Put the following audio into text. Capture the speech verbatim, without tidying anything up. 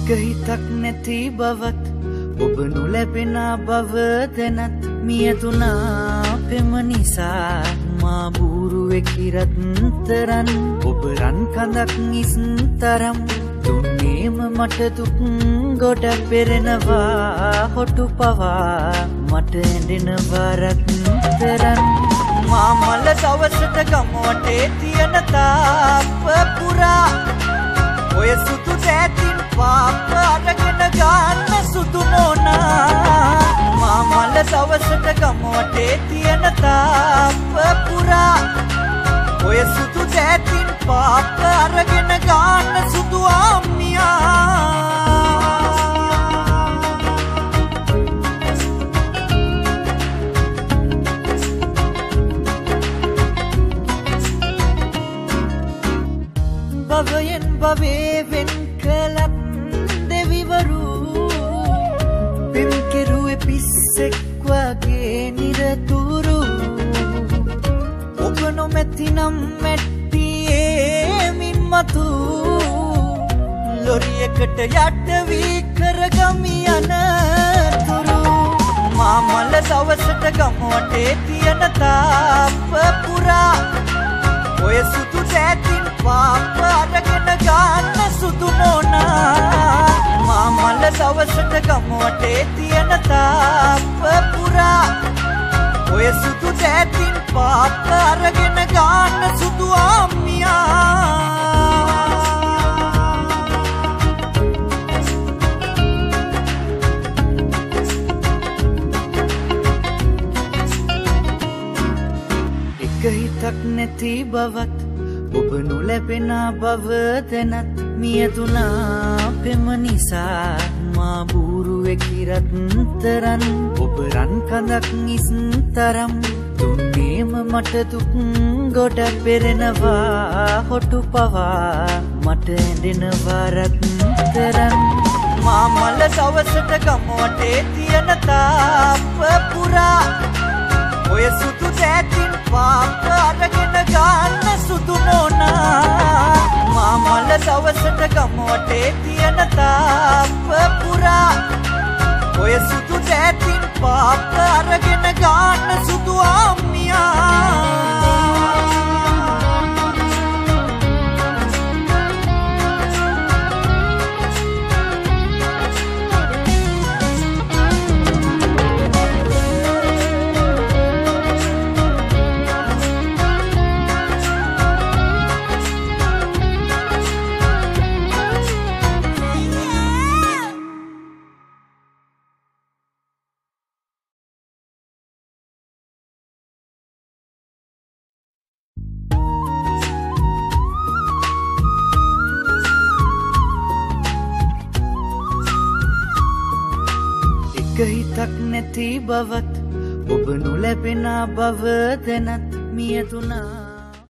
එක හිතක් නැති බවත් ඔබ නොලැබෙන බව දැනත් මියතුනා පෙම නිසා මා බූරුවෙක් ඉරත්තරන් ඔබ රන් කඳක් ඉස්තරම් දුන්නේම මට දුක් ගොඩ පෙරෙනවා හොටු පවා මට ඇඬෙනවා රත්තරන් මා මල දවසට ගමවටේ තියෙන තාප්ප පුරා ඔය සුදු දැතින් පාප අරගෙන ගන්න සුදු නෝනා මා මල දවසට ගමවටේ තියෙන තාප්ප පුරා ඔය සුදු දැතින් පාප අරගෙන ගන්න සුදු ආමියා භවයෙන් භවේ වෙන් කළත් දෙවිවරු පෙම් කෙරුවේ පිස්සෙක් වගේ නිරතුරු ඔබ නොමැතිනම් මැට්ටියේ මින් මතු ලොරියකට යට වී කරගමි යනතුරු මා මල දවසට ගමවටේ තියෙන තාප්ප පුරා ඔය සුදු දැතින් පාප අරගෙන ගන්න සුදු නෝනා මා මල දවසට ගමවටේ තියෙන තාප්ප පුරා ඔය සුදු දැතින් පාප අරගෙන ගන්න සුදු ආමියා එක හිතක් නැති බවත් ඔබ නොලැබෙන බව දැනත් මියතුනා පෙම නිසා මා බූරුවෙක් ඉරත්තරන් ඔබ රන් කඳක් ඉස්තරම් දුන්නේම මට දුක් ගොඩ පෙරෙනවා හොටු පවා මට ඇඬෙනවා රත්තරන් මා මල දවසට ගමවටේ තියෙන තාප්ප පුරා ඔය සුදු දැතින් පාප අරගෙන ගන්න සුදු නෝනා මා මල දවසට ගමවටේ තියෙන තාප්ප පුරා ඔය සුදු දැතින් පාප අරගෙන ගන්න සුදු ආමියා එක හිතක් නැති බවත් ඔබ නොලැබෙන බව දැනත් මියතුනා